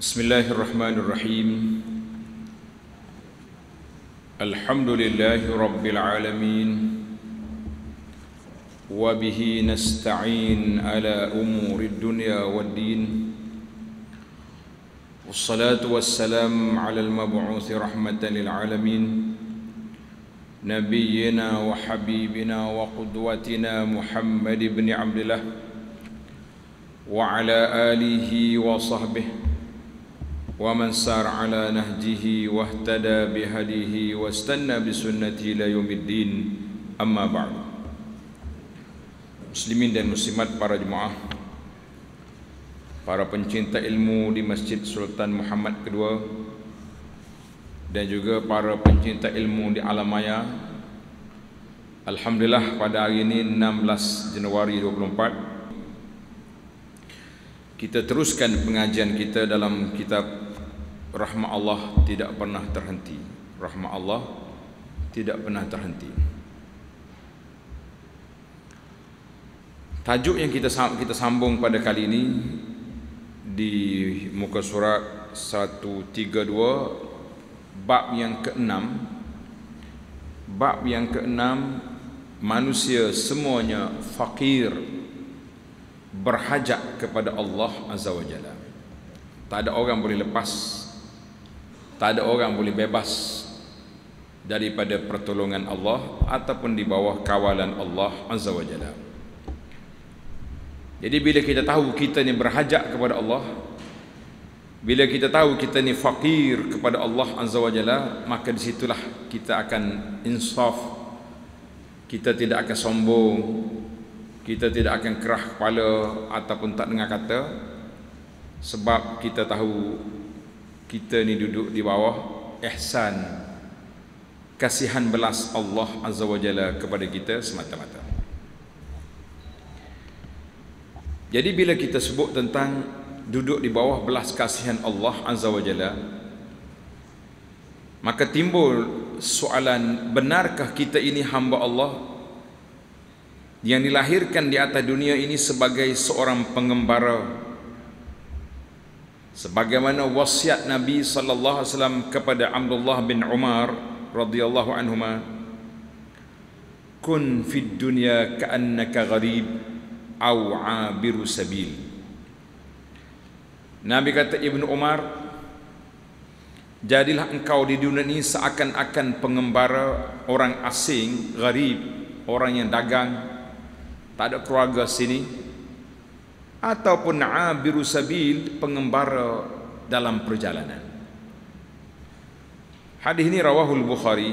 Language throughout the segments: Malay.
Bismillahirrahmanirrahim. Alhamdulillahi rabbil alamin. Wa bihi nasta'in ala umurid dunya waddin. Wassalatu wassalam ala al-mab'uthi rahmatan lil alamin. Nabiyyina wa habibina wa qudwatina Muhammad ibn Abdullah wa ala alihi wa sahbihi wa man sar ala nahjihi wa ihtada bihadihi wa istanna bisunnati ila yaumiddin. Amma ba'du. Muslimin dan muslimat, para jemaah, para pencinta ilmu di Masjid Sultan Muhammad II, dan juga para pencinta ilmu di alam maya. Alhamdulillah, pada hari ini 16 Januari 2024 kita teruskan pengajian kita dalam kitab Rahmah Allah tidak pernah terhenti. Rahmah Allah tidak pernah terhenti. Tajuk yang kita sambung pada kali ini di muka surat 132, bab yang ke-6. Bab yang ke-6, manusia semuanya fakir, berhajat kepada Allah Azza wa Jalla. Tak ada orang boleh lepas, tak ada orang boleh bebas daripada pertolongan Allah ataupun di bawah kawalan Allah Azza wa Jalla. Jadi bila kita tahu kita ni berhajat kepada Allah, bila kita tahu kita ni fakir kepada Allah Azza wa Jalla, maka disitulah kita akan insaf. Kita tidak akan sombong, kita tidak akan kerah kepala ataupun tak dengar kata, sebab kita tahu kita ni duduk di bawah ihsan, kasihan belas Allah Azza wa Jalla kepada kita semata-mata. Jadi bila kita sebut tentang duduk di bawah belas kasihan Allah Azza wa Jalla, maka timbul soalan, benarkah kita ini hamba Allah yang dilahirkan di atas dunia ini sebagai seorang pengembara, sebagaimana wasiat Nabi sallallahu alaihi wasallam kepada Abdullah bin Umar radhiyallahu anhuma, kun fid dunya ka'annaka gharib aw 'abiru sabil. Nabi kata Ibnu Umar, jadilah engkau di dunia ini seakan-akan pengembara, orang asing, gharib, orang yang dagang, tak ada keluarga sini, ataupun 'abiru sabil, pengembara dalam perjalanan. Hadis ini rawahul Bukhari.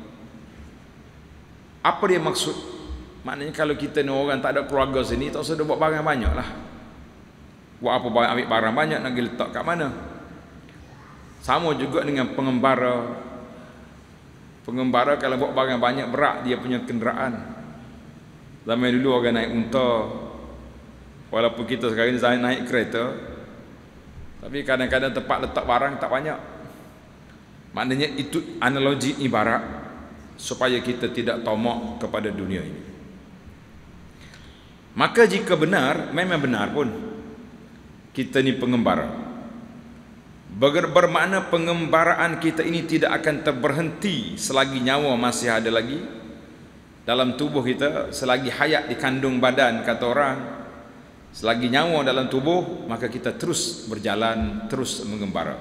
Apa dia maksud? Maknanya kalau kita ni orang tak ada keluarga sini, tak usah buat barang banyak lah. Buat apa banyak, ambil barang banyak nak pergi letak kat mana? Sama juga dengan pengembara. Pengembara kalau buat barang banyak, berat dia punya kenderaan. Zaman dulu orang naik unta, walaupun kita sekarang ni naik kereta, tapi kadang-kadang tempat letak barang tak banyak. Maknanya itu analogi ibarat supaya kita tidak tomok kepada dunia ini. Maka jika benar, memang benar pun kita ni pengembara, bermakna pengembaraan kita ini tidak akan terberhenti selagi nyawa masih ada lagi dalam tubuh kita, selagi hayat di kandung badan, kata orang. Selagi nyawa dalam tubuh, maka kita terus berjalan, terus mengembara.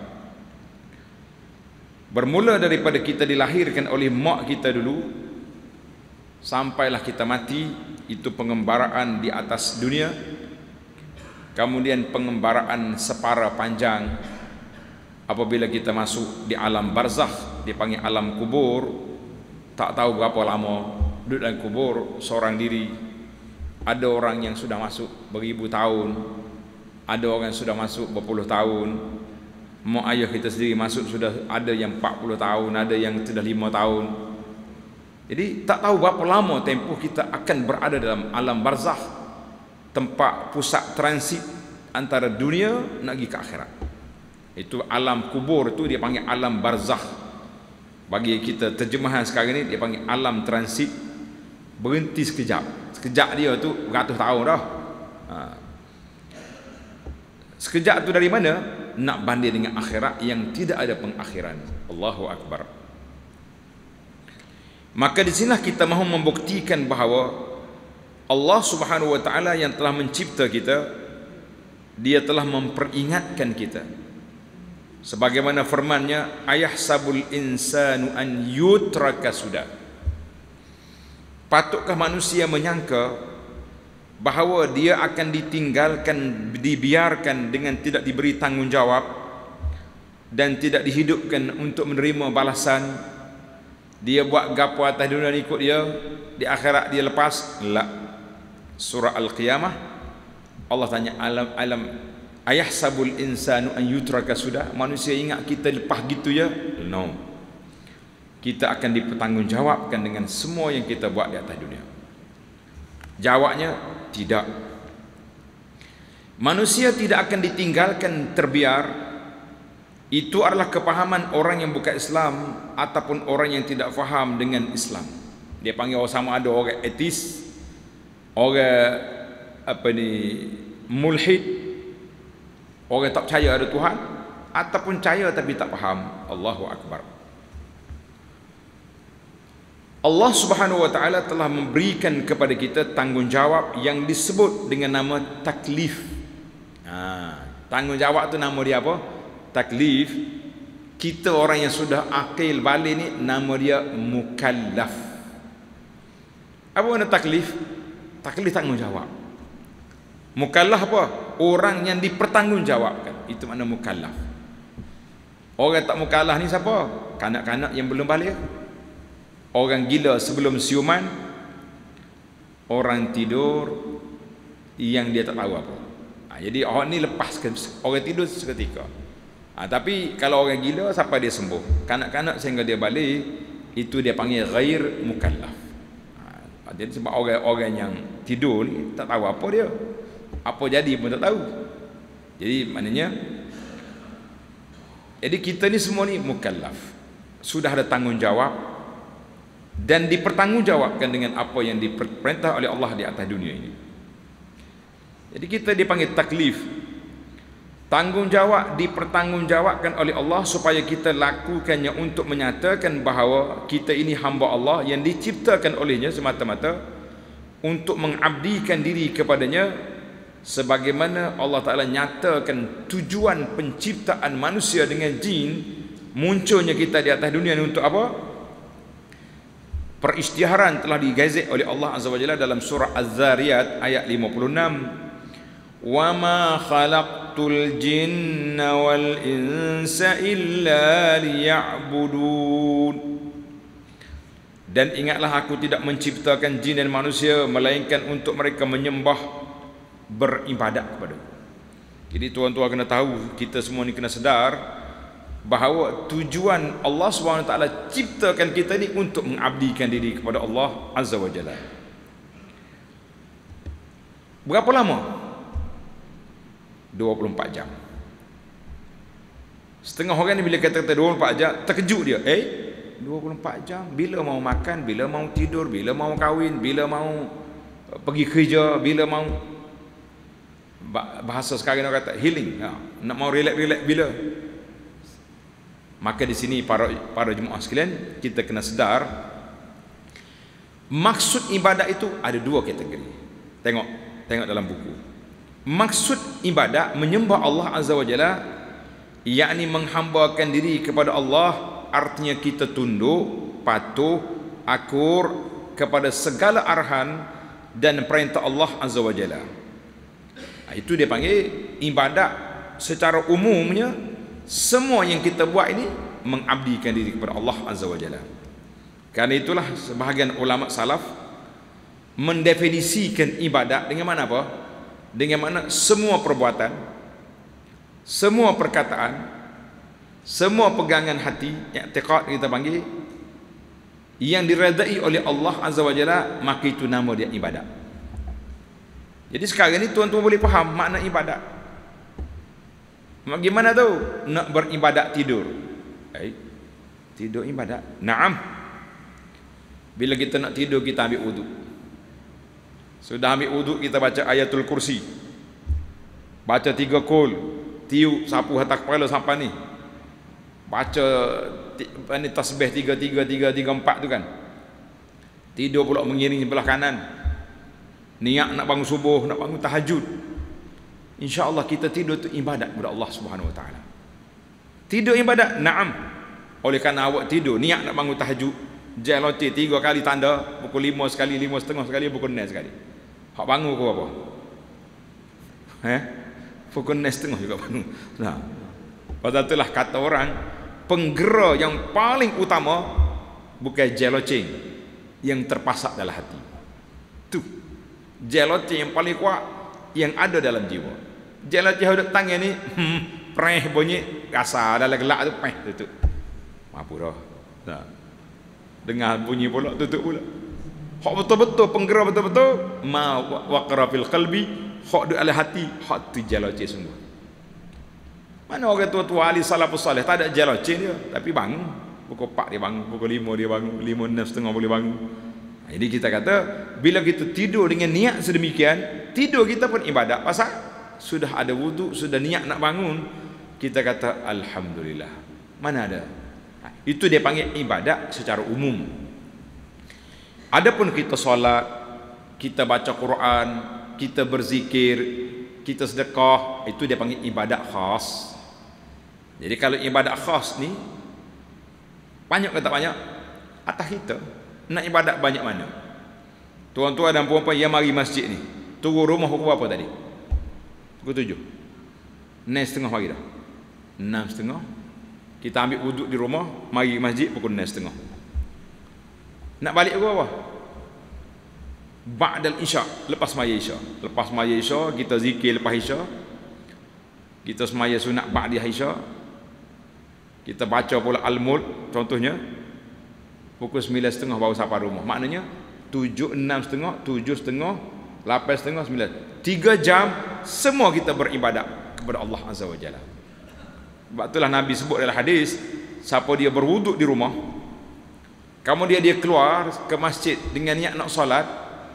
Bermula daripada kita dilahirkan oleh mak kita dulu, sampailah kita mati, itu pengembaraan di atas dunia. Kemudian pengembaraan separa panjang apabila kita masuk di alam barzakh, dipanggil alam kubur. Tak tahu berapa lama duduk dalam kubur seorang diri. Ada orang yang sudah masuk beribu tahun, ada orang yang sudah masuk berpuluh tahun. Mak ayah kita sendiri masuk sudah ada yang 40 tahun, ada yang sudah 5 tahun. Jadi tak tahu berapa lama tempoh kita akan berada dalam alam barzakh, tempat pusat transit antara dunia nak pergi ke akhirat. Itu alam kubur, itu dia panggil alam barzakh. Bagi kita terjemahan sekarang ni dia panggil alam transit, berhenti sekejap. Sekejap dia tu beratus tahun dah. Sekejap tu dari mana? nak banding dengan akhirat yang tidak ada pengakhiran. Allahu Akbar. Maka di sinilah kita mahu membuktikan bahawa Allah Subhanahu wa taala yang telah mencipta kita, dia telah memperingatkan kita. Sebagaimana firman-Nya, ayahsabul insanu an yutraka sudah. Patutkah manusia menyangka bahawa dia akan ditinggalkan, dibiarkan dengan tidak diberi tanggungjawab dan tidak dihidupkan untuk menerima balasan? Dia buat gapo atas dunia ni ikut dia, di akhirat dia lepas? La. Surah Al-Qiyamah Allah tanya, alam ayahsabul insanu an yutraka sudah. Manusia ingat kita lepas gitu ya? No. Kita akan dipertanggungjawabkan dengan semua yang kita buat di atas dunia. Jawabnya tidak. Manusia tidak akan ditinggalkan terbiar. Itu adalah kepahaman orang yang bukan Islam ataupun orang yang tidak faham dengan Islam. Dia panggil orang sama ada orang etis, orang mulhid, orang tak percaya ada Tuhan, ataupun percaya tapi tak faham. Allahu Akbar. Allah Subhanahu wa taala telah memberikan kepada kita tanggungjawab yang disebut dengan nama taklif. Tanggungjawab tu nama dia apa? Taklif. Kita orang yang sudah akil balik ni nama dia mukallaf. Apa makna taklif? Taklif tanggungjawab. Mukallaf apa? Orang yang dipertanggungjawabkan. Itu makna mukallaf. Orang tak mukallaf ni siapa? Kanak-kanak yang belum balik, orang gila sebelum siuman, orang tidur yang dia tak tahu apa. Jadi orang ni lepaskan, orang tidur seketika. Tapi kalau orang gila sampai dia sembuh, kanak-kanak sehingga dia balik, itu dia panggil ghair mukallaf. Jadi sebab orang-orang yang tidur ni tak tahu apa dia, apa jadi pun tak tahu. Jadi maknanya, jadi kita ni semua ni mukallaf, sudah ada tanggungjawab dan dipertanggungjawabkan dengan apa yang diperintah oleh Allah di atas dunia ini. Jadi kita dipanggil taklif. Tanggungjawab dipertanggungjawabkan oleh Allah supaya kita lakukannya untuk menyatakan bahawa kita ini hamba Allah yang diciptakan olehnya semata-mata untuk mengabdikan diri kepadanya, sebagaimana Allah Ta'ala nyatakan tujuan penciptaan manusia dengan jin, munculnya kita di atas dunia ini untuk apa? Perisytiharan telah digazet oleh Allah Azza wa Jalla dalam surah Az-Zariyat ayat 56. Wa ma khalaqtul jinna wal insa illa liya'budun. Dan ingatlah, aku tidak menciptakan jin dan manusia melainkan untuk mereka menyembah, beribadat kepada. Jadi tuan-tuan kena tahu, kita semua ni kena sedar bahawa tujuan Allah SWT ciptakan kita ni untuk mengabdikan diri kepada Allah Azza wa Jalla. Berapa lama? 24 jam. Setengah orang ni bila kata-kata 24 jam, terkejut dia. 24 jam? Bila mau makan, bila mau tidur, bila mau kahwin, bila mau pergi kerja, bila mau, bahasa sekarang orang kata healing, nak mau relax bila? Maka di sini para jemaah sekalian, kita kena sedar maksud ibadat itu ada dua kategori. Tengok dalam buku. Maksud ibadat menyembah Allah Azza wa Jalla, yakni menghambakan diri kepada Allah, artinya kita tunduk, patuh, akur kepada segala arahan dan perintah Allah Azza wa Jalla. Itu dia panggil ibadat. Secara umumnya semua yang kita buat ini mengabdikan diri kepada Allah Azza wa Jalla. Karena itulah sebahagian ulama salaf mendefinisikan ibadat dengan mana apa? Dengan mana semua perbuatan, semua perkataan, semua pegangan hati, i'tiqad kita panggil, yang diredai oleh Allah Azza wa Jalla, maka itu nama dia ibadat. Jadi sekarang ni tuan-tuan boleh faham makna ibadat. Bagaimana tu? Nak beribadat tidur. Tidur ibadat. Naam. Bila kita nak tidur, kita ambil wuduk. Sudah ambil wuduk, kita baca ayatul kursi, baca 3 qul, 3 tiup sapu atas kepala sampai ni. Baca ni tasbih 3 3 3 3 4 tu kan. Tidur pula mengiring sebelah kanan. Niat nak bangun subuh, nak bangun tahajud. Insya-Allah kita tidur tu ibadat kepada Allah Subhanahu Wa Taala. Tidur ibadat, na'am. Oleh kerana awak tidur niat nak bangun tahajud, jeloti 3 kali tanda, pukul 5 sekali, 5:30 sekali, pukul 6 sekali. Hak bangun ke apa? Pukul 6:30 juga bangun. Nah. Pasal itulah kata orang, penggera yang paling utama bukan jeloceng yang terpasak dalam hati. Tu. Jeloceng yang paling kuat yang ada dalam jiwa. Jeloceng yang duduk tangan ni, preh bunyi, rasa dalam gelak tu preh tutup. Mampu dah. Nah. Dengar bunyi pula tutup pula. Hak betul-betul penggera betul-betul ma waqara fil qalbi, hak di dalam hati, hak tu jeloceng sungguh. Mana orang tua-tua ahli salafus salih tak ada jeloceng dia, tapi bangun pukul 4 dia bangun, pukul 5 dia bangun, 5:30 boleh bangun. Jadi kita kata bila kita tidur dengan niat sedemikian, tidur kita pun ibadat. Pasal sudah ada wuduk, sudah niat nak bangun, kita kata alhamdulillah. Mana ada? Itu dia panggil ibadat secara umum. Adapun kita solat, kita baca Quran, kita berzikir, kita sedekah, itu dia panggil ibadat khas. Jadi kalau ibadat khas ni banyak ke tak banyak? Atas kita nak ibadat banyak mana? Tuan-tuan dan puan-puan yang mari masjid ni, turun rumah pukul berapa tadi? Pukul 7. 6:30 pagi dah. 6:30. Kita ambil wuduk di rumah, mari masjid pukul 6:30. Nak balik pukul apa? Ba'dal isya, lepas semaya isya. Lepas semaya isya, kita zikir lepas isya. Kita semaya sunat ba'di isya. Kita baca pula al-mulk contohnya. Pukul 9:30 baru sampai rumah. Maknanya 7, 6:30, 7:30, 8:30, 9. 3 jam semua kita beribadat kepada Allah Azza wa Jalla. Sebab itulah Nabi sebut dalam hadis, siapa dia berwuduk di rumah, kemudian dia keluar ke masjid dengan niat nak solat,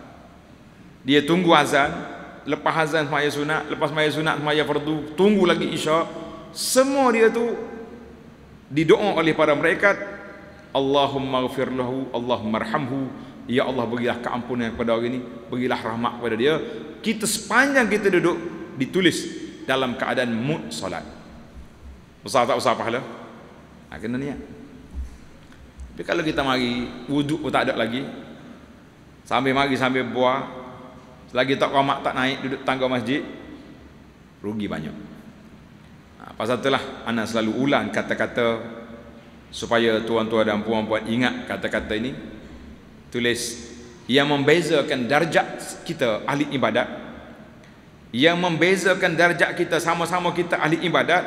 dia tunggu azan, lepas azan semaya sunat, lepas semaya sunat semaya fardu, tunggu lagi isya, semua dia tu didoa oleh para malaikat, Allahumma ghfir lahu, Allahumma arhamhu, ya Allah berilah keampunan kepada orang ini, berilah rahmat kepada dia. Kita sepanjang kita duduk ditulis dalam keadaan mood solat. Usah tak usah pahala? Kena niat. Tapi kalau kita mari wuduk pun tak ada lagi, sambil mari sambil buah, selagi tak qamat tak naik duduk tangga masjid, rugi banyak. Pasal itulah ana selalu ulang kata-kata supaya tuan-tuan dan puan-puan ingat kata-kata ini. Tulis yang membezakan darjat kita ahli ibadat, yang membezakan darjat kita sama-sama kita ahli ibadat,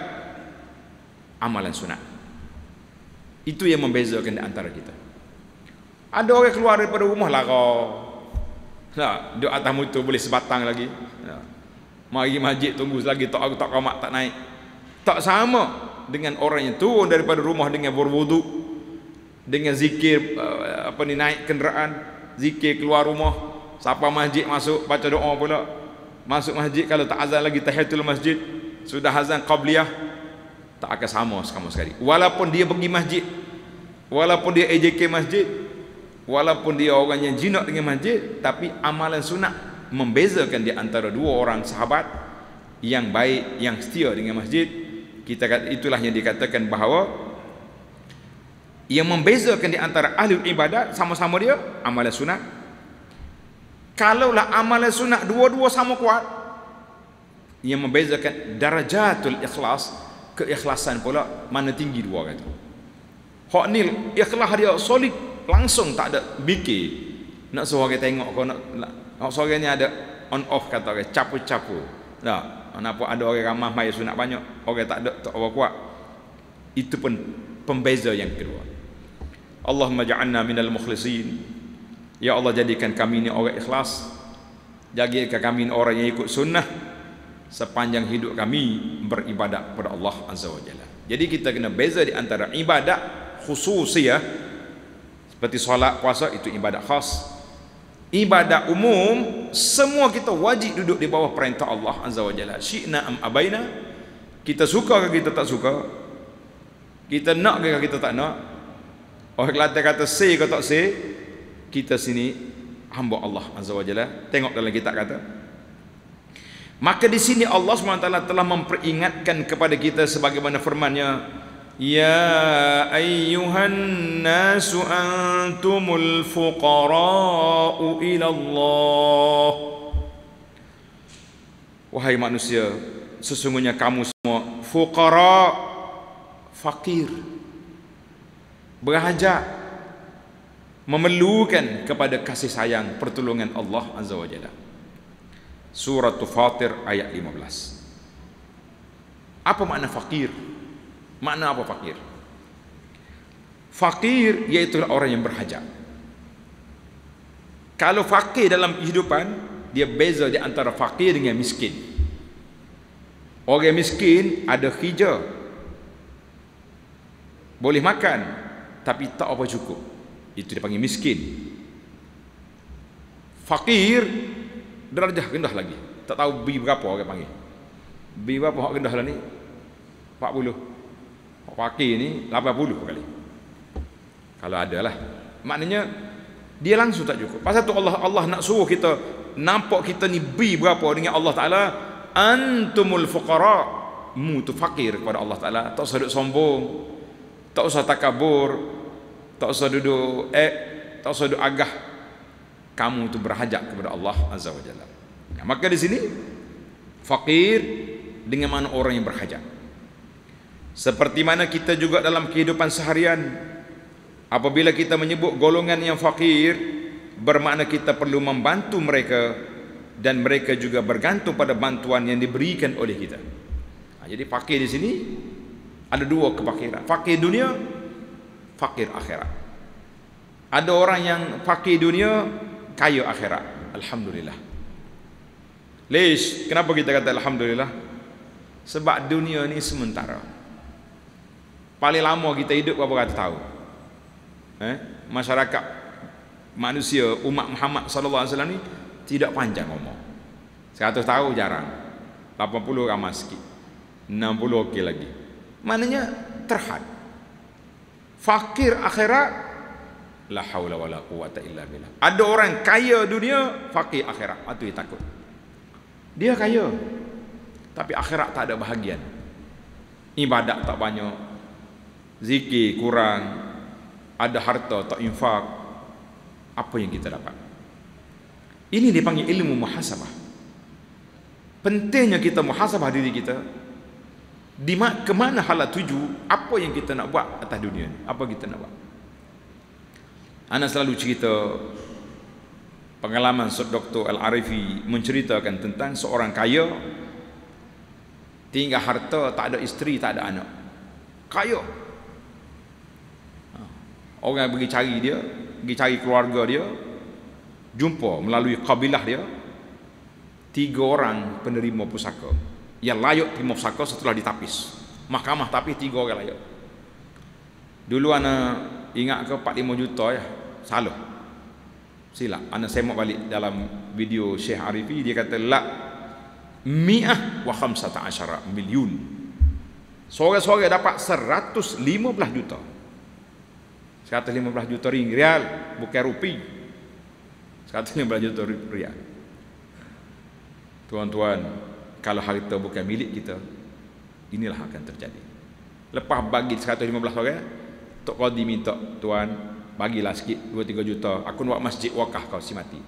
amalan sunat. Itu yang membezakan di antara kita. Ada orang keluar daripada rumah lara, duduk atas motor boleh sebatang lagi, mari masjid tunggu lagi tak qamat tak naik. Tak sama dengan orang yang turun daripada rumah dengan berwuduk, dengan zikir naik kenderaan, zikir keluar rumah, sampai masjid masuk baca doa pula. Masuk masjid kalau tak azan lagi tahiyatul masjid, sudah azan qabliyah, tak akan sama sekali. Walaupun dia pergi masjid, walaupun dia AJK masjid, walaupun dia orang yang jinak dengan masjid, tapi amalan sunat membezakan di antara dua orang sahabat yang baik, yang setia dengan masjid. Kita kata itulah yang dikatakan bahawa yang membezakan di antara ahli ibadat sama-sama dia amalan sunat. Kalaulah amalan sunat dua-dua sama kuat, yang membezakan darajatul ikhlas, keikhlasan pula mana tinggi dua kata. Hak ni ikhlas dia solid, langsung tak ada fikir nak suruh orang tengok kau nak suruh ni ada on off kata orang capu-capu. Nah, kenapa ada orang ramah mai sunat banyak, orang tak ada tak orang kuat. Itu pun pembeza yang kedua. Allahumma ja'alna minal mukhlisin. Ya Allah jadikan kami ni orang ikhlas. Jadikan kami ni orang yang ikut sunnah sepanjang hidup kami beribadat kepada Allah Azza wa Jalla. Jadi kita kena beza di antara ibadat khususiyah seperti solat, puasa, itu ibadat khas. Ibadat umum semua kita wajib duduk di bawah perintah Allah Azza wa Jalla. Syi'na am abaina, Kita suka ke kita tak suka, kita nak ke kita tak nak, orang Kelantan kata say ke tak say, kita sini hamba Allah Azza wa Jalla. Tengok dalam kitab kata. Maka di sini Allah SWT telah memperingatkan kepada kita sebagaimana firman-Nya, ya ayyuhan nasu antumul fuqara'u ila Allah. Wahai manusia, sesungguhnya kamu semua fuqara, fakir, berhajat, memerlukan kepada kasih sayang pertolongan Allah Azza wa Jalla. Surah Fatir ayat 15. Apa makna fakir? Makna apa fakir? Fakir iaitu orang yang berhajat. Kalau fakir dalam kehidupan, dia beza di antara fakir dengan miskin. Orang miskin ada kerja, boleh makan, tapi tak apa cukup, itu dipanggil miskin. Fakir darjah rendah lagi, tak tahu B berapa orang panggil. B berapa hak rendah lah ni? 40. Hak fakir ni 80 kali. Kalau ada lah. Maknanya dia langsung tak cukup. Pasal tu Allah nak suruh kita nampak kita ni B berapa dengan Allah Taala. Antumul fuqara, mu tu fakir kepada Allah Taala. Tak usah duduk sombong, tak usah takabur, tak usah duduk tak usah duduk agah. Kamu tu berhajat kepada Allah Azza wa Jalla. Nah, maka di sini fakir dengan mana orang yang berhajat. Seperti mana kita juga dalam kehidupan seharian, apabila kita menyebut golongan yang fakir, bermakna kita perlu membantu mereka dan mereka juga bergantung pada bantuan yang diberikan oleh kita. Nah, jadi fakir di sini ada dua kefakiran, fakir dunia, fakir akhirat. Ada orang yang fakir dunia, kaya akhirat. Alhamdulillah. Lish, kenapa kita kata alhamdulillah? Sebab dunia ni sementara. Paling lama kita hidup berapa ratus tahun? Masyarakat manusia umat Muhammad sallallahu alaihi wasallam ni tidak panjang umur. 100 tahun jarang. 80 ramai sikit. 60 okey lagi. Maknanya terhad. Fakir akhirat, la haula wala quwata illa billah. Ada orang kaya dunia, fakir akhirat. Itu dia takut. Dia kaya, tapi akhirat tak ada bahagian. Ibadat tak banyak, zikir kurang, ada harta tak infak. Apa yang kita dapat? Ini dipanggil ilmu muhasabah. Pentingnya kita muhasabah diri kita. Kemana hala tuju, apa yang kita nak buat atas dunia ni, apa kita nak buat. Ana selalu cerita pengalaman Dr. Al-Arifi menceritakan tentang seorang kaya, tinggal harta, tak ada isteri, tak ada anak, kaya. Orang pergi cari dia, pergi cari keluarga dia, jumpa melalui kabilah dia 3 orang penerima pusaka yang layak terima pusaka setelah ditapis mahkamah, tapi 3 orang layak. Dulu ana ingat ke 4-5 juta ya, salah, silap. Ana semak balik dalam video Syekh Arifi, dia kata la 115 milyun. Seorang-seorang dapat 115 juta. 115 juta rial, bukan rupi. 115 juta rial. Tuan-tuan, kalau harta bukan milik kita, inilah akan terjadi. Lepas bagi 115 orang, Tok Qadi minta, tuan, bagilah sikit 2-3 juta, aku nak buat masjid wakaf kau si mati.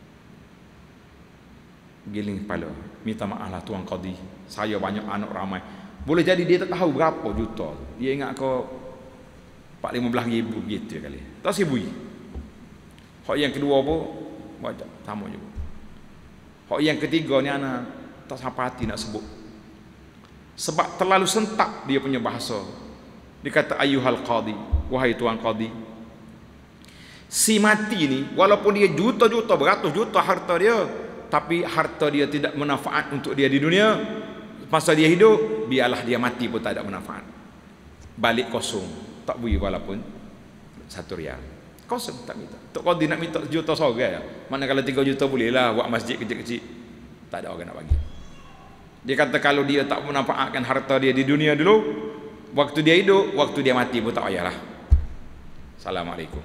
Giling kepala, minta maaf lah Tuan Qadi, saya banyak anak ramai. Boleh jadi dia tak tahu berapa juta. Dia ingat kau 4-15 ribu gitu kali. Tak sibui. Hak yang kedua pun baca sama juga. Hak yang ketiga ni anak tak sampai hati nak sebut. Sebab terlalu sentak dia punya bahasa. Dia kata ayyuhal qadi, wahai tuan qadi. Si mati ni walaupun dia juta-juta, beratus juta harta dia, tapi harta dia tidak bermanfaat untuk dia di dunia. Masa dia hidup, biarlah dia mati pun tak ada manfaat. Balik kosong, tak beri walaupun 1 rial. Kosong tak minta. Tok Qadi nak minta sejuta seorang ya. Mana kalau 3 juta bolehlah buat masjid kecil-kecil. Tak ada orang nak bagi. Dia kata kalau dia tak memanfaatkan harta dia di dunia dulu, waktu dia hidup, waktu dia mati pun tak payahlah. Assalamualaikum.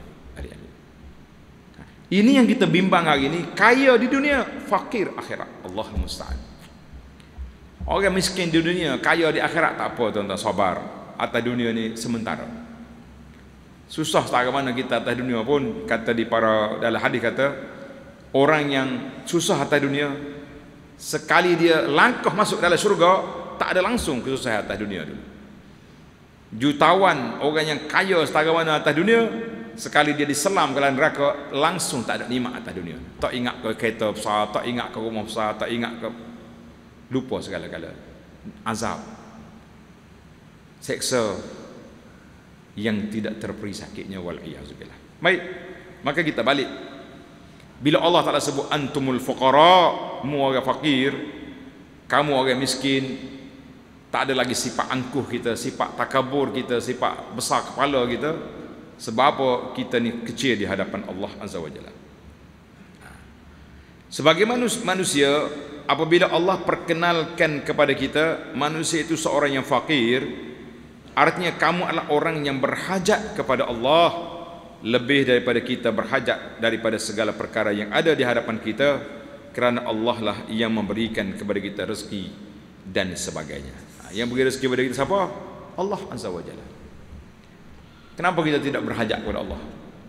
Ini yang kita bimbang hari ini, kaya di dunia, fakir akhirat. Allahul musta'an. Orang miskin di dunia, kaya di akhirat, tak apa tuan-tuan, sabar. Atas dunia ni sementara. Susah setara mana kita atas dunia pun, kata di para dalam hadis kata, orang yang susah atas dunia, sekali dia langkah masuk dalam syurga, tak ada langsung kesusahan atas dunia dulu. Jutawan orang yang kaya setara mana atas dunia, sekali dia diselam ke dalam neraka, langsung tak ada nikmat atas dunia. Tak ingat ke kereta besar, tak ingat ke rumah besar, tak ingat ke, lupa segala-gala. Azab, seksa yang tidak terperi sakitnya, wal'iyazubillah. Baik, maka kita balik. Bila Allah Ta'ala sebut antumul fuqara, mu orang fakir, kamu orang miskin, tak ada lagi sifat angkuh kita, sifat takabur kita, sifat besar kepala kita. Sebab apa? Kita ni kecil di hadapan Allah Azza wa Jalla. Sebagai manusia, apabila Allah perkenalkan kepada kita manusia itu seorang yang fakir, artinya kamu adalah orang yang berhajat kepada Allah lebih daripada kita berhajat daripada segala perkara yang ada di hadapan kita, kerana Allah lah yang memberikan kepada kita rezeki dan sebagainya. Yang beri rezeki kepada kita siapa? Allah Azza wa Jalla. Kenapa kita tidak berhajat kepada Allah?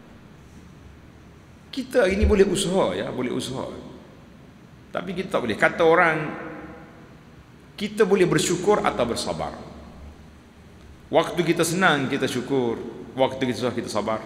Kita ini boleh usaha, ya, boleh usaha. Tapi kita tak boleh. Kata orang, kita boleh bersyukur atau bersabar. Waktu kita senang kita syukur, waktu kita susah kita sabar.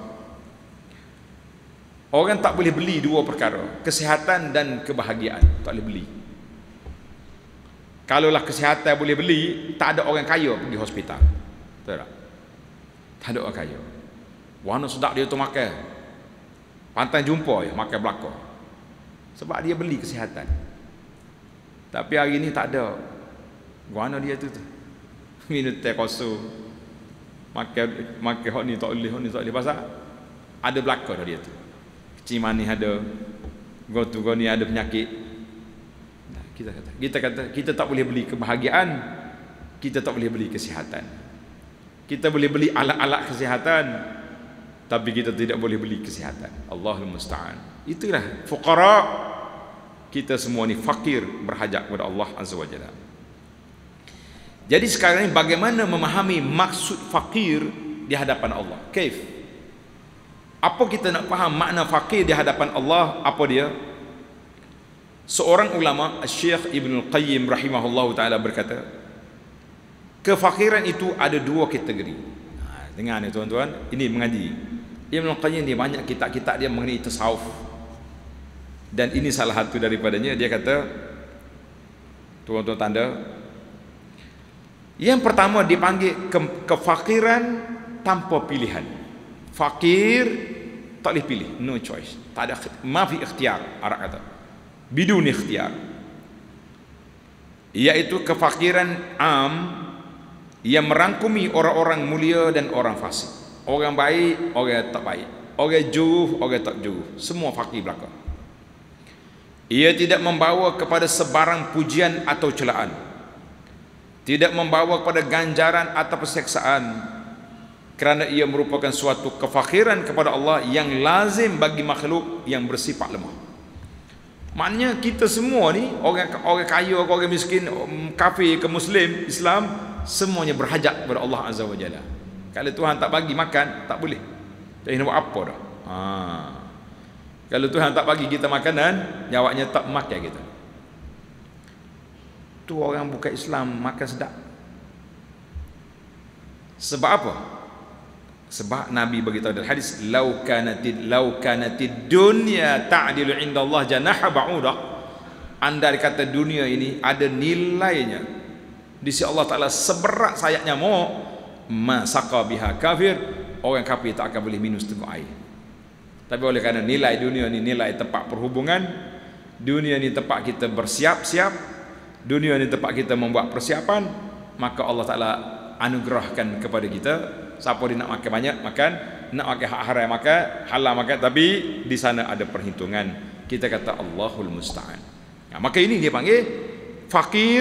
Orang tak boleh beli dua perkara, kesihatan dan kebahagiaan. Tak boleh beli. Kalaulah kesihatan boleh beli, tak ada orang kaya pergi hospital. Betul tak? Tak ada orang kaya. Warna sedap dia tu makan, pantai jumpa ya, makan belakang. Sebab dia beli kesihatan. Tapi hari ni tak ada. Warna dia tu minum teh kosong, makan hot ni tak boleh, hot ni tak boleh. Pasal ada belakang dah dia tu. Kecil manis ada, gotu ni ada penyakit. Kita kata kita tak boleh beli kebahagiaan, kita tak boleh beli kesihatan. Kita boleh beli alat-alat kesihatan, tapi kita tidak boleh beli kesihatan. Allahul musta'an. Itulah fuqara. Kita semua ni fakir, berhajat kepada Allah Azza wa Jalla. Jadi sekarang ni bagaimana memahami maksud fakir di hadapan Allah? Kaif? Apa kita nak faham makna fakir di hadapan Allah? Apa dia? Seorang ulama, Syekh Ibn Al-Qayyim rahimahullahu ta'ala berkata, kefakiran itu ada dua kategori. Dengar ni tuan-tuan, ini mengaji. Ibn Al-Qayyim ni banyak kitab-kitab dia mengenai tasawuf. Dan ini salah satu daripadanya. Dia kata, tuan-tuan tanda, yang pertama dipanggil kefakiran tanpa pilihan. Fakir tak boleh pilih, no choice. Tak ada, mafi ikhtiar, Arab kata. Bidun ikhtiar. Iaitu kefakiran am yang merangkumi orang-orang mulia dan orang fasik, orang baik, orang tak baik, orang juruh, orang tak juruh, semua fakir belaka. Ia tidak membawa kepada sebarang pujian atau celaan, tidak membawa kepada ganjaran atau perseksaan, kerana ia merupakan suatu kefakiran kepada Allah yang lazim bagi makhluk yang bersifat lemah. Maknanya kita semua ni, orang kaya, orang miskin, kafir ke muslim, Islam, semuanya berhajat kepada Allah Azza wa Jalla. Kalau Tuhan tak bagi makan, tak boleh. Tak nak buat apa dah. Kalau Tuhan tak bagi kita makanan, jawabnya tak makan kita. Tu orang bukan Islam makan sedap. Sebab apa? Sebab Nabi beritahu dalam hadis, lau kanatid dunya ta'dilu indallah janaha ba'udah. Andai kata dunia ini ada nilainya di sisi Allah Ta'ala seberat sayap nyamuk, ma saqa biha kafir, orang kafir tak akan boleh minum setengah air. Tapi oleh kerana nilai dunia ni nilai tempat perhubungan, dunia ni tempat kita bersiap-siap, dunia ni tempat kita membuat persiapan, maka Allah Ta'ala anugerahkan kepada kita. Siapa dia nak makan banyak, makan. Nak makan haram, makan. Halal, makan. Tapi di sana ada perhitungan. Kita kata Allahul musta'an. Maka ini dia panggil fakir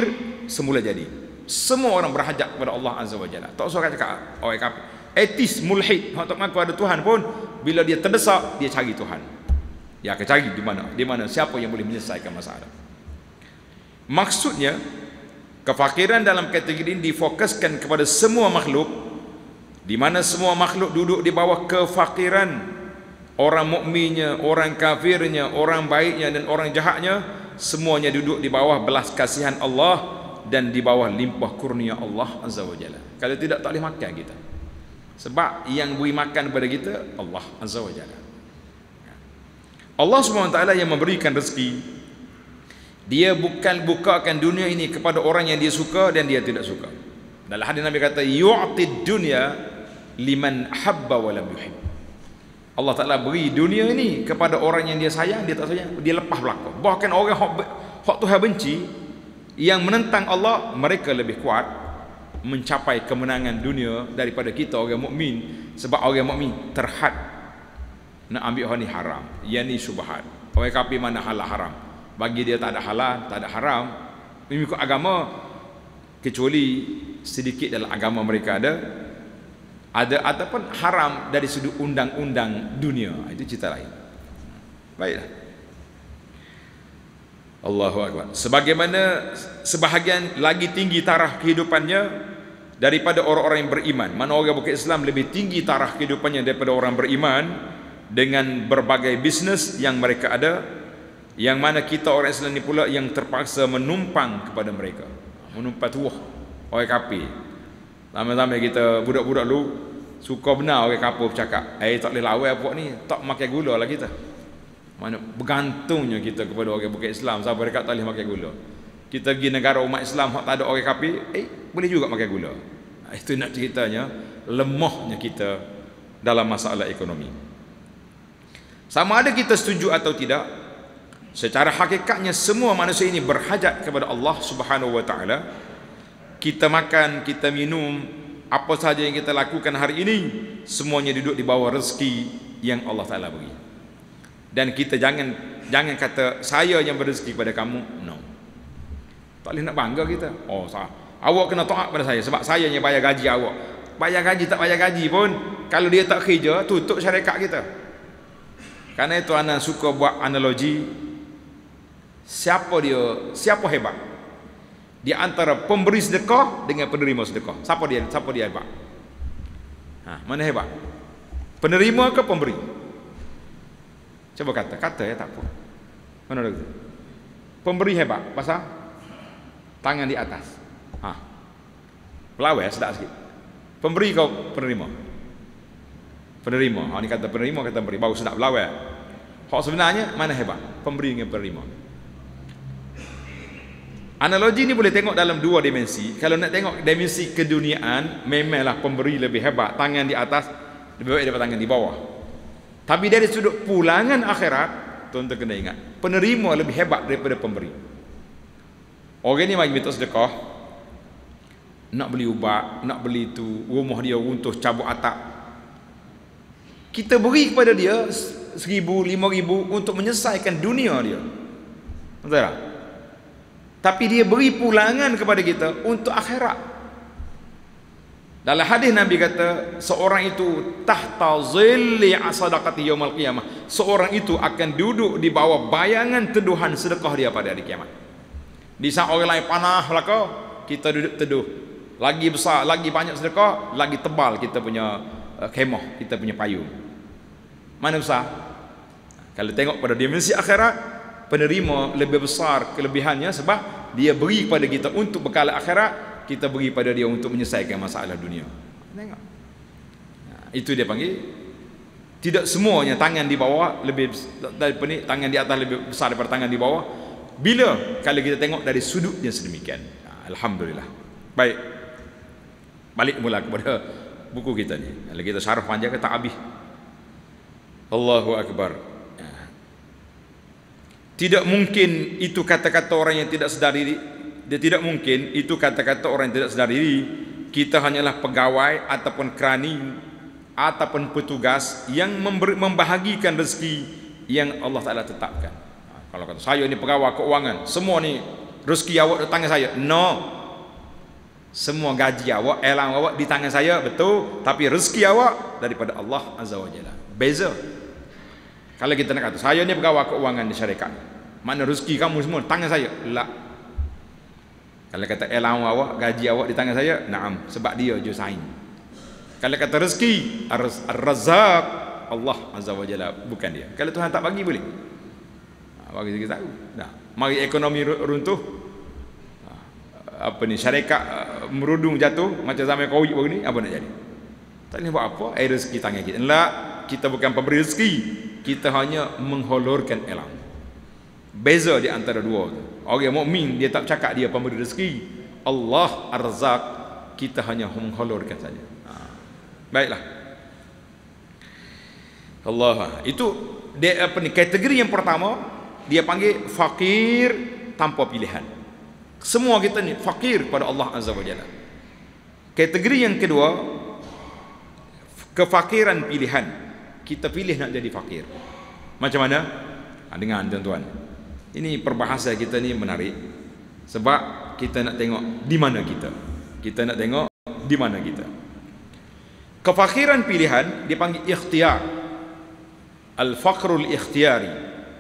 semula jadi. Semua orang berhajat kepada Allah Azza wa Jalla. Tak usah cakap orang kafir. Etis mulhid, hak tak mengaku ada Tuhan pun, bila dia terdesak, dia cari Tuhan. Dia akan cari di mana? Di mana siapa yang boleh menyelesaikan masalah. Maksudnya kefakiran dalam kategori ini difokuskan kepada semua makhluk, di mana semua makhluk duduk di bawah kefakiran. Orang mukminnya, orang kafirnya, orang baiknya dan orang jahatnya, semuanya duduk di bawah belas kasihan Allah dan di bawah limpah kurnia Allah Azza wa Jalla. Kalau tidak, tak boleh makan kita. Sebab yang beri makan kepada kita Allah Azza wa Jalla. Allah SWT yang memberikan rezeki. Dia bukan bukakan dunia ini kepada orang yang dia suka dan dia tidak suka. Dalam hadis Nabi kata, yu'tid dunya liman habba wa lam yuhib. Allah Ta'ala beri dunia ini kepada orang yang dia sayang, dia tak sayang, dia lepas belakang. Bahkan orang hak Tuhan benci, yang menentang Allah, mereka lebih kuat mencapai kemenangan dunia daripada kita orang mukmin. Sebab orang mukmin terhad nak ambil hal ni haram, yang ni syubhat. Orang kafir mana halal haram, bagi dia tak ada halal, tak ada haram mengikut agama, kecuali sedikit dalam agama mereka ada ataupun haram dari sudut undang-undang dunia. Itu cerita lain. Baiklah. Allahu Akbar. Sebagaimana sebahagian lagi tinggi taraf kehidupannya daripada orang-orang yang beriman. Mana orang bukan Islam lebih tinggi taraf kehidupannya daripada orang beriman, dengan berbagai bisnes yang mereka ada, yang mana kita orang Islam ni pula yang terpaksa menumpang kepada mereka, menumpang tuah orang kafir. Lama-lama kita budak-budak dulu suka benar orang kafir bercakap, tak boleh lawan apa ni, tak makan gula lah kita. Mana bergantungnya kita kepada orang bukan Islam, siapa dekat tak boleh makan gula. Kita pergi negara umat Islam hak tak ada orang kafir, boleh juga makan gula. Itu nak ceritanya lemahnya kita dalam masalah ekonomi. Sama ada kita setuju atau tidak, secara hakikatnya semua manusia ini berhajat kepada Allah Subhanahu wa taala. Kita makan, kita minum, apa sahaja yang kita lakukan hari ini, semuanya duduk di bawah rezeki yang Allah Taala beri. Dan kita jangan kata saya yang berezeki kepada kamu. No. Tak boleh nak bangga kita. Awak kena taat pada saya sebab saya yang bayar gaji awak. Bayar gaji tak bayar gaji pun, kalau dia tak kerja, tutup syarikat kita. Karena itu anak suka buat analogi, siapa hebat di antara pemberi sedekah dengan penerima sedekah? Siapa dia hebat? Mana hebat? Penerima ke pemberi? Coba kata ya, tak apa. Mana lagi? Pemberi hebat pasal tangan di atas. Pelawai sedap sikit. Pemberi kau penerima? Penerima. Ni kata penerima, kata pemberi, baru sedap pelawai. Hak sebenarnya mana hebat? Pemberi dengan penerima. Analogi ni boleh tengok dalam dua dimensi. Kalau nak tengok dimensi keduniaan, memanglah pemberi lebih hebat, tangan di atas lebih baik daripada tangan di bawah. Tapi dari sudut pulangan akhirat, tuan-tuan kena ingat, penerima lebih hebat daripada pemberi. Orang ni mari minta sedekah, nak beli ubat, nak beli tu, rumah dia runtuh, cabut atap. Kita beri kepada dia 1,000, 5,000 untuk menyelesaikan dunia dia. Betul tak? Tapi dia beri pulangan kepada kita untuk akhirat. Dalam hadis Nabi kata, seorang itu tahta zilli sadaqati yaumil qiyamah. Seorang itu akan duduk di bawah bayangan teduhan sedekah dia pada hari kiamat. Di saat orang lain panah belaka, kita duduk teduh. Lagi besar, lagi banyak sedekah, lagi tebal kita punya kemah, kita punya payung. Mana besar? Kalau tengok pada dimensi akhirat, penerima lebih besar kelebihannya sebab dia beri kepada kita untuk bekal akhirat, kita beri pada dia untuk menyelesaikan masalah dunia. Tengok. Itu dia panggil, tidak semuanya tangan di bawah lebih daripada ni, tangan di atas lebih besar daripada tangan di bawah. Bila kalau kita tengok dari sudut yang sedemikian. Alhamdulillah. Baik. Balik mula kepada buku kita ni. Kalau kita syarah panjang ke tak habis. Allahu Akbar. Tidak mungkin itu kata-kata orang yang tidak sedar diri. Dia tidak mungkin itu kata-kata orang yang tidak sedar diri. Kita hanyalah pegawai ataupun kerani ataupun petugas yang membahagikan rezeki yang Allah Ta'ala tetapkan. Kalau kata saya ni pegawai keuangan, semua ni rezeki awak di tangan saya. No. Semua gaji awak, elang awak di tangan saya, betul, tapi rezeki awak daripada Allah Azza wa Jalla. Beza. Kalau kita nak kata saya ni pegawai keuangan di syarikat, mana rezeki kamu semua tangan saya? La. Kalau kata elang awak, gaji awak di tangan saya, naam, sebab dia je saing. Kalau kata rezeki, Ar-Razzaq, Allah Azza wa Jalla, bukan dia. Kalau Tuhan tak bagi boleh. Bagi kita tahu. Nah, mari ekonomi runtuh, apa ni, syarikat merudung jatuh macam zaman Covid baru ni, apa nak jadi? Tak boleh buat apa? Rezeki tangan kita. Tak, kita bukan pemberi rezeki, kita hanya mengholorkan elang. Beza di antara dua tu. Orang mukmin dia tak cakap dia pemberi rezeki. Allah Ar-Razzaq, kita hanya mengholorkan saja. Baiklah. Allah, itu dia apa ni, kategori yang pertama dia panggil fakir tanpa pilihan. Semua kita ni fakir pada Allah Azza wa Jalla. Kategori yang kedua, kefakiran pilihan. Kita pilih nak jadi fakir. Macam mana? Dengar tuan-tuan. Ini perbahasa kita ni menarik. Sebab kita nak tengok di mana kita. Kita nak tengok di mana kita. Kefakiran pilihan dipanggil ikhtiyar. Al-faqrul ikhtiyari.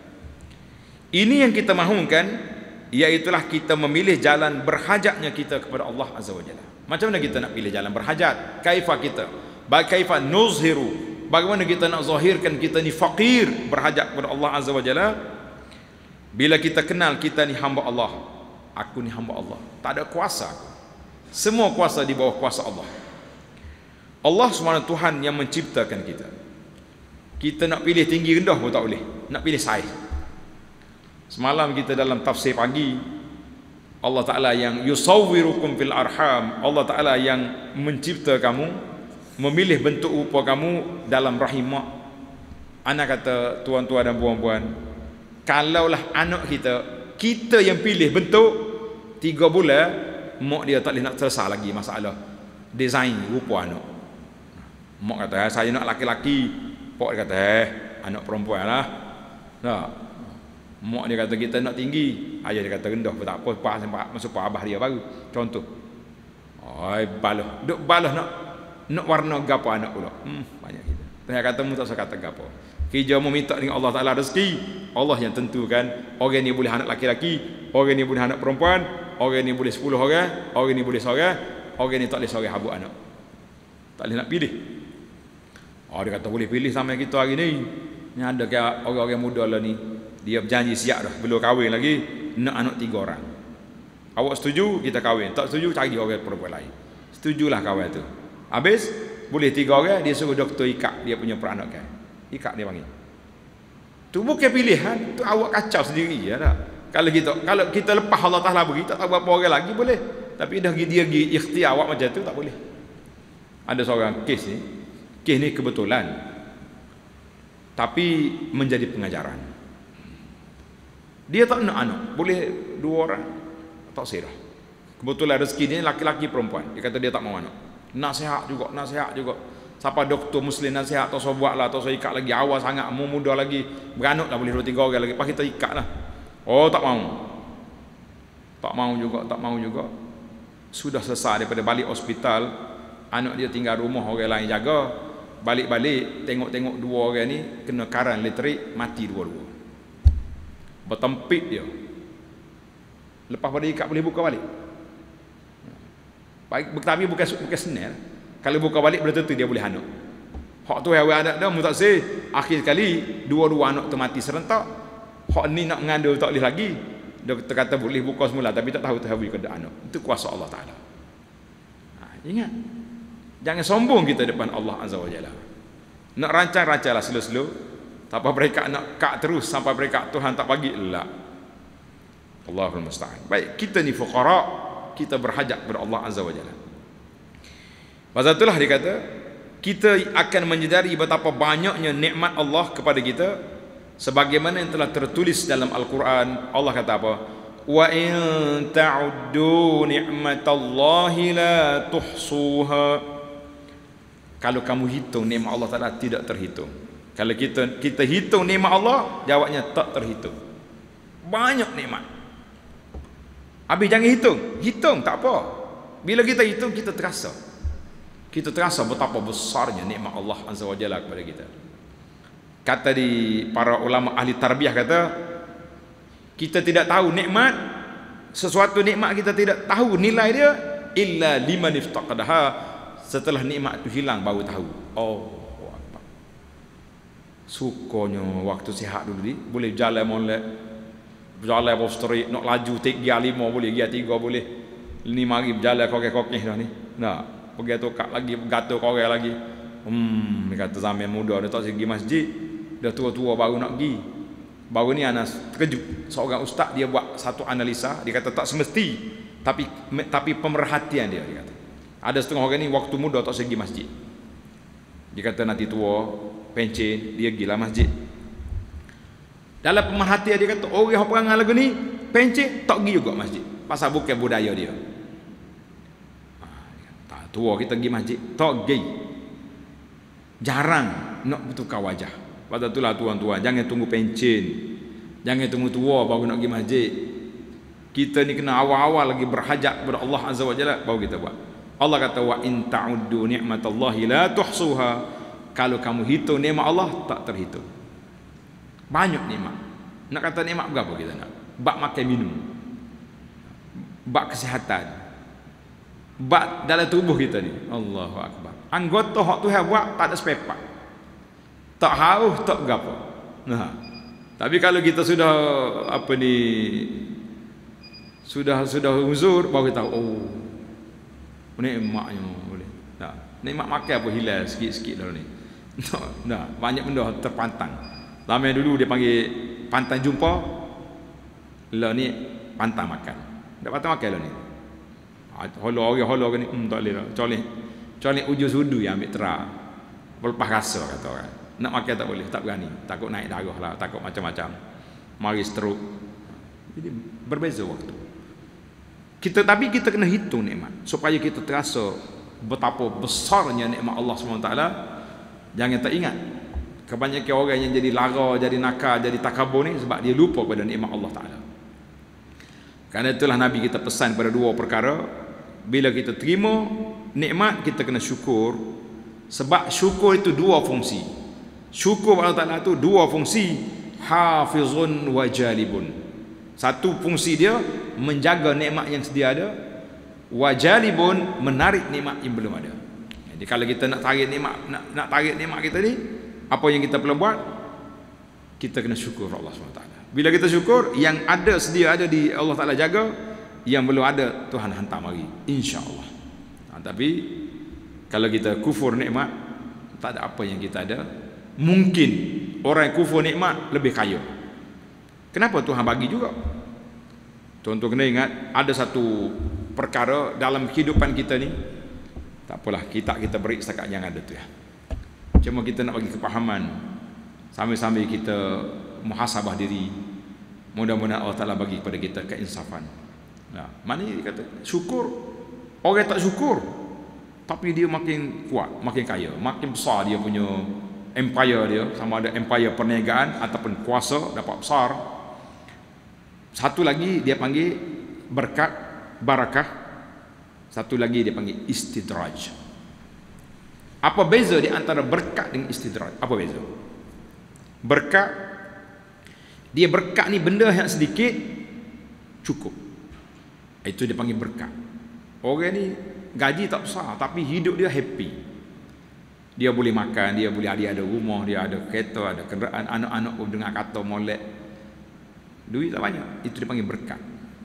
Ini yang kita mahukan, iaitulah kita memilih jalan berhajatnya kita kepada Allah Azza wa Jalla. Macam mana kita nak pilih jalan berhajat? Kaifa kita? Kaifa nuzhiru? Bagaimana kita nak zahirkan kita ni fakir berhajat kepada Allah Azza wa Jalla? Bila kita kenal kita ni hamba Allah. Aku ni hamba Allah. Tak ada kuasa aku. Semua kuasa di bawah kuasa Allah. Allah SWT Tuhan yang menciptakan kita. Kita nak pilih tinggi rendah pun tak boleh. Nak pilih saiz. Semalam kita dalam tafsir pagi, Allah Ta'ala yang yusawwirukum fil arham, Allah Ta'ala yang mencipta kamu, memilih bentuk rupa kamu dalam rahim mak. Anak kata tuan-tuan dan puan-puan, kalaulah anak kita yang pilih bentuk 3 bulan, mak dia tak boleh nak selesai lagi masalah desain rupa anak. Mak kata saya nak laki-laki, pak dia kata anak perempuan lah. Nah, mak dia kata kita nak tinggi, ayah dia kata rendah, tak apa, pas masuk abah dia baru. Contoh. Oi, balah. Duk balah nak warna gapo anak pula. Banyak kita. Tanya kata mu tak usah kata gapo. Kerja mu minta dengan Allah Taala rezeki, Allah yang tentukan. Orang ni boleh anak laki-laki, orang ni boleh anak perempuan, orang ni boleh 10 orang, orang ni boleh seorang, orang ni tak boleh seorang habuk anak. Tak boleh nak pilih. Oh, dia kata boleh pilih sama kita hari ni. Ni ada ke orang-orang muda lah ni, dia berjanji siap dah, belum kahwin lagi, nak anak 3 orang. Awak setuju, kita kahwin. Tak setuju, cari orang perempuan lain. Setujulah kahwin tu. Habis, boleh 3 orang, dia suruh doktor ikat dia punya peranakan. Ikat dia panggil. Tu bukan pilihan, tu awak kacau sendiri ya tak? Kalau kita lepas Allah Taala beri, tak tahu berapa orang lagi boleh. Tapi dah dia ikhtiar awak macam tu tak boleh. Ada seorang kes ni kebetulan. Tapi menjadi pengajaran. Dia tak nak anak, boleh 2 orang, tak serah. Kebetulan rezeki dia laki-laki perempuan. Dia kata dia tak mau anak. Nasihat juga. Siapa doktor muslim nasihat, tak usah buat lah, tak usah ikat lagi, awal sangat, mu muda lagi, beranak lah boleh 2-3 orang lagi, lepas kita ikat lah. Oh, tak mau juga. Sudah selesai daripada balik hospital, anak dia tinggal rumah orang lain jaga, balik-balik tengok-tengok 2 orang ni kena karan elektrik, mati 2-2. Bertempik dia. Lepas pada ikat boleh buka balik. Baik, tapi bukan senang. Kalau buka balik belum tentu dia boleh anak. Hak tu yang anak dah tak sih. Akhir sekali 2 anak tu mati serentak. Hak ni nak mengandung tak boleh lagi. Doktor kata boleh buka semula tapi tak tahu boleh ke anak. Itu kuasa Allah Taala. Ingat. Jangan sombong kita depan Allah Azza wa Jalla. Nak rancang-rancanglah slow-slow. Tak apa mereka nak kak terus sampai mereka Tuhan tak bagi. La. Allahul musta'an. Baik, kita ni fuqara, kita berhajat kepada Allah Azza wa Jalla. Pasal itulah dia kata, kita akan menyedari betapa banyaknya nikmat Allah kepada kita, sebagaimana yang telah tertulis dalam Al-Quran. Allah kata apa? Wa in ta'uddu ni'matallahi la tuhsuha. Kalau kamu hitung nikmat Allah Taala tidak terhitung. Kalau kita hitung nikmat Allah, jawabnya tak terhitung. Banyak nikmat. Habis jangan hitung tak apa. Bila kita hitung, kita terasa betapa besarnya nikmat Allah Azza wa Jalla kepada kita. Kata di para ulama ahli tarbiyah, kata kita tidak tahu nikmat, sesuatu nikmat kita tidak tahu nilai dia illa liman iftaqadaha, setelah nikmat itu hilang baru tahu. Sukanya waktu sihat dulu ni boleh jalan molek, jalan bawah street, nak laju tiga lima boleh, dia tiga boleh, ni mari berjalan kokeh-kokeh dah ni. Nah, pergi tokak lagi, gatal korek lagi. Dia kata zaman muda dia tak pergi masjid, dah tua-tua baru nak pergi. Baru ni Anas terkejut, seorang ustaz dia buat satu analisa, dia kata tak semesti, tapi pemerhatian dia kata. Ada setengah orang ni waktu muda tak pergi masjid. Dia kata nanti tua, pencen, dia pergilah masjid. Dalam pemerhatian dia kata orang perangai lagu ni pencen tak pergi juga masjid, pasal bukan budaya dia. Tak tua kita pergi masjid, tak pergi. Jarang nak bertukar wajah. Pasal itulah tuan-tuan, jangan tunggu pencen, jangan tunggu tua baru nak pergi masjid. Kita ni kena awal-awal lagi berhajat kepada Allah Azza wa Jalla baru kita buat. Allah kata wa in ta'uddu ni'matallahi la tuhsuha. Kalau kamu hitung nikmat Allah tak terhitung. Banyak nikmat. Nak kata nikmat berapa kita nak? Bab makan minum, bab kesihatan, bab dalam tubuh kita ni. Allahu akbar. Anggota hak Tuhan buat tak ada spare part. Tak haus, tak gapo. Nah. Tapi kalau kita sudah sudah uzur baru kita tahu nikmatnya boleh. Nah, nikmat makan apa hilang sikit-sikit dah ni. Nah, banyak benda terpantang. Lama dulu dia panggil pantang jumpa. Lah ni pantang makan. Tak pantang makan lah ni. Holo ni tak boleh lah. Colek ujung sudu yang ambil terah. Berlepas rasa kata orang. Nak makan tak boleh, tak berani. Takut naik darah lah, takut macam-macam. Mari stroke. Jadi berbeza waktu. Tapi kita kena hitung nikmat supaya kita terasa betapa besarnya nikmat Allah SWT. Jangan tak ingat. Kebanyakan orang yang jadi lara, jadi nakal, jadi takabur ni sebab dia lupa pada nikmat Allah Ta'ala. Kerana itulah Nabi kita pesan pada dua perkara. Bila kita terima nikmat, kita kena syukur. Sebab syukur itu dua fungsi. Syukur pada Allah Ta'ala itu dua fungsi. Hafizun wa jalibun. Satu fungsi dia menjaga nikmat yang sedia ada. Wa jalibun, menarik nikmat yang belum ada. Jadi kalau kita nak tarik nikmat kita ni, apa yang kita perlu buat? Kita kena syukur Allah SWT. Bila kita syukur, yang ada sedia ada di Allah Ta'ala jaga, yang belum ada Tuhan hantar mari, insya-Allah. Tapi kalau kita kufur nikmat, tak ada apa yang kita ada. Mungkin orang yang kufur nikmat lebih kaya. Kenapa Tuhan bagi juga? Tuan-tuan kena ingat, ada satu perkara dalam kehidupan kita ni, tak apalah, kita beri setakat yang ada tu ya. Cuma kita nak bagi kepahaman, sambil-sambil kita muhasabah diri. Mudah-mudahan Allah Ta'ala bagi kepada kita keinsafan. Nah, mana dia kata syukur. Orang tak syukur, tapi dia makin kuat, makin kaya, makin besar dia punya empire dia. Sama ada empire perniagaan ataupun kuasa, dapat besar. Satu lagi dia panggil berkat, barakah. Satu lagi dia panggil istidraj. Apa beza di antara berkat dengan istidraj? Apa beza? Berkat, dia berkat ni benda yang sedikit cukup, itu dia panggil berkat. Orang ni gaji tak besar tapi hidup dia happy. Dia boleh makan, dia ada rumah, dia ada kereta, ada kenderaan, anak-anak pun dengar kata molek. Duit tak banyak, itu dia panggil berkat.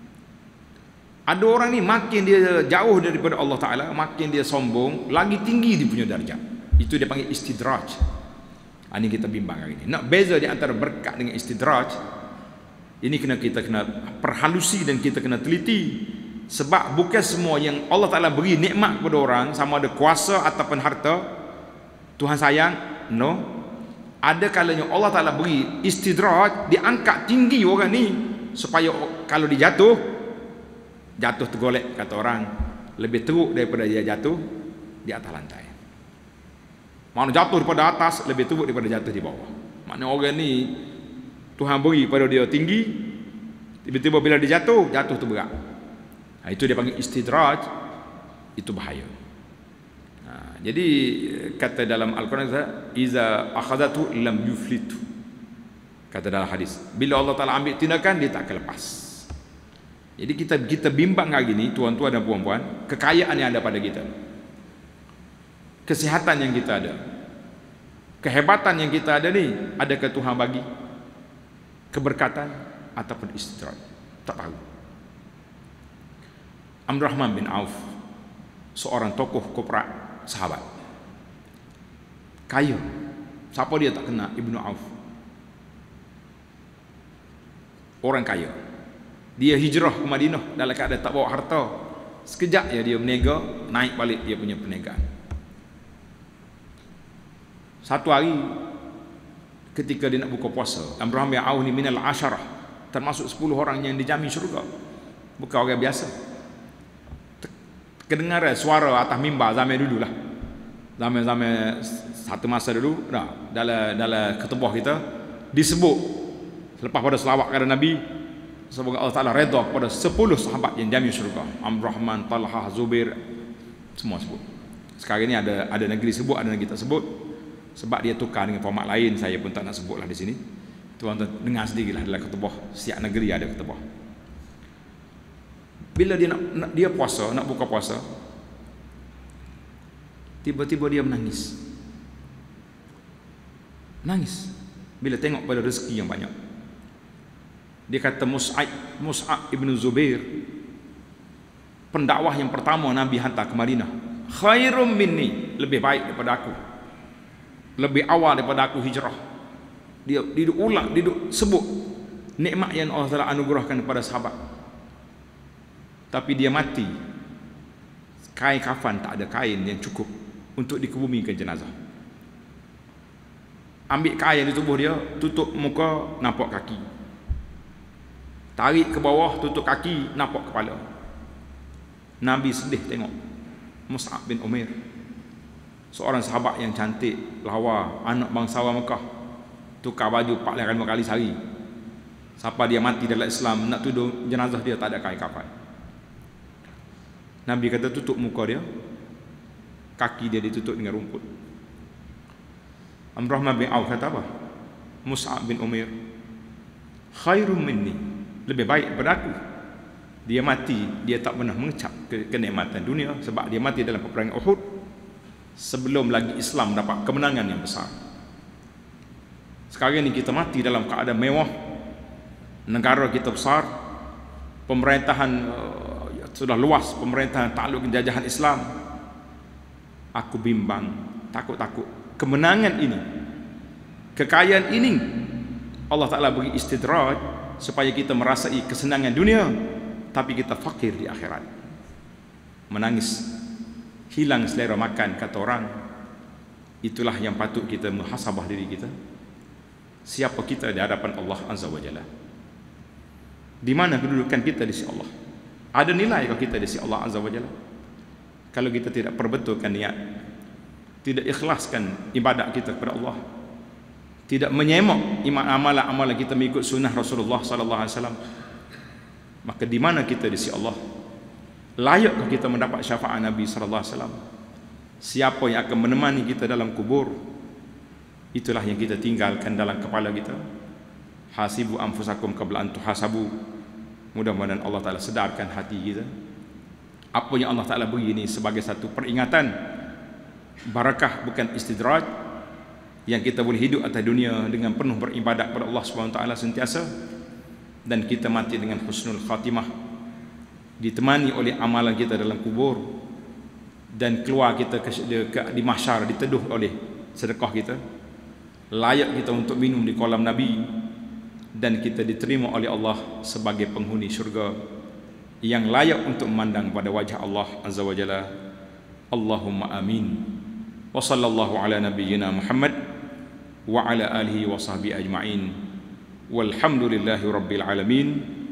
Ada orang ni makin dia jauh daripada Allah Ta'ala, makin dia sombong, lagi tinggi dia punya darjat. Itu dia panggil istidraj. Ini kita bimbang hari ini. Nak beza di antara berkat dengan istidraj, ini kita kena perhalusi dan kita kena teliti. Sebab bukan semua yang Allah Ta'ala beri nikmat kepada orang, sama ada kuasa ataupun harta, Tuhan sayang. No. Ada kalanya Allah Ta'ala beri istidraj, diangkat tinggi orang ni, supaya kalau dia jatuh tergolek, kata orang, lebih teruk daripada dia jatuh di atas lantai. Mana jatuh daripada atas lebih teruk daripada jatuh di bawah. Maknanya orang ni Tuhan beri pada dia tinggi, tiba-tiba bila dia jatuh tu berat. Itu dia panggil istidraj. itu bahaya. Jadi kata dalam Al-Quran, iza akhadatu lam yuflitu, kata dalam hadis, bila Allah Ta'ala ambil tindakan, dia tak akan lepas. Jadi kita bimbang hari ini, tuan-tuan dan puan-puan, kekayaan yang ada pada kita, kesihatan yang kita ada, kehebatan yang kita ada ni, adakah Tuhan bagi keberkatan ataupun istirahat? Tak tahu. Abdurrahman bin Auf, seorang tokoh korporat, sahabat kaya. Siapa dia tak kenal Ibnu Auf? Orang kaya. Dia hijrah ke Madinah dalam keadaan tak bawa harta. Sekejap ya dia berniaga, naik balik dia punya perniagaan. Satu hari ketika dia nak buka puasa, Abdurrahman bin Auf ni minal asyarah, termasuk 10 orang yang dijamin syurga. Bukan orang biasa. Kedengar suara atas mimbar zaman dulu lah, zaman satu masa dulu, dalam ketubah kita disebut selepas pada selawat kepada Nabi, semoga Allah Ta'ala redha kepada 10 sahabat yang jamin syurga. Abdurrahman, Talhah, Zubair, semua sebut. Sekarang ni ada negeri sebut, ada negeri tak sebut, sebab dia tukar dengan format lain. Saya pun tak nak sebutlah di sini. Tuan-tuan dengar sendirilah, dalam ketubah setiap negeri ada ketubah. Bila dia puasa, nak buka puasa, tiba-tiba dia menangis. Menangis bila tengok pada rezeki yang banyak. Dia kata Mus'ab ibn Zubair, pendakwah yang pertama Nabi hantar ke Madinah, khairum minni, lebih baik daripada aku, lebih awal daripada aku hijrah. Dia ulang, dia sebut nikmat yang Allah Taala anugerahkan kepada sahabat. Tapi dia mati, kain kafan tak ada kain yang cukup untuk dikebumikan jenazah. Ambil kain di tubuh dia, tutup muka, nampak kaki. Tarik ke bawah, tutup kaki, nampak kepala. Nabi sedih tengok Mus'ab bin Umair, seorang sahabat yang cantik, lawa, anak bangsawan Mekah, tukar baju 4-5 kali sehari. Siapa dia mati dalam Islam, nak tuduh jenazah dia tak ada kain kafan. Nabi kata tutup muka dia, kaki dia ditutup dengan rumput. Abdurrahman bin Auf kata apa? Mus'ab bin Umair, khairum minni, lebih baik daripada aku. Dia mati, dia tak pernah mengecap kenikmatan dunia, sebab dia mati dalam peperangan Uhud sebelum lagi Islam dapat kemenangan yang besar. Sekarang ni kita mati dalam keadaan mewah, negara kita besar, pemerintahan sudah luas, pemerintahan takluk penjajahan Islam. Aku bimbang, takut kemenangan ini, kekayaan ini, Allah Ta'ala beri istidraj supaya kita merasai kesenangan dunia, tapi kita fakir di akhirat. Menangis, hilang selera makan, kata orang. Itulah yang patut kita muhasabah diri kita. Siapa kita di hadapan Allah Azza wa Jalla? Di mana kedudukan kita di sisi Allah? Ada nilai kalau kita di sisi Allah Azza wa Jalla? Kalau kita tidak perbetulkan niat, tidak ikhlaskan ibadat kita kepada Allah, tidak menyemak amalan-amalan kita mengikut sunnah Rasulullah sallallahu alaihi wasallam, maka di mana kita di sisi Allah? Layakkah kita mendapat syafaat Nabi sallallahu alaihi wasallam? Siapa yang akan menemani kita dalam kubur? Itulah yang kita tinggalkan dalam kepala kita. Hasibu anfusakum qabla an tuhasabu. Mudah-mudahan Allah Ta'ala sedarkan hati kita. Apa yang Allah Ta'ala beri ini sebagai satu peringatan, barakah bukan istidraj, yang kita boleh hidup atas dunia dengan penuh beribadat kepada Allah SWT sentiasa, dan kita mati dengan husnul khatimah, ditemani oleh amalan kita dalam kubur, dan keluar kita di mahsyar diteduh oleh sedekah kita, layak kita untuk minum di kolam Nabi, dan kita diterima oleh Allah sebagai penghuni syurga yang layak untuk memandang pada wajah Allah Azza wa Jalla. Allahumma amin. Wa sallallahu ala nabiyyina Muhammad wa ala alihi wa sahbihi ajma'in. Walhamdulillahi rabbil alamin.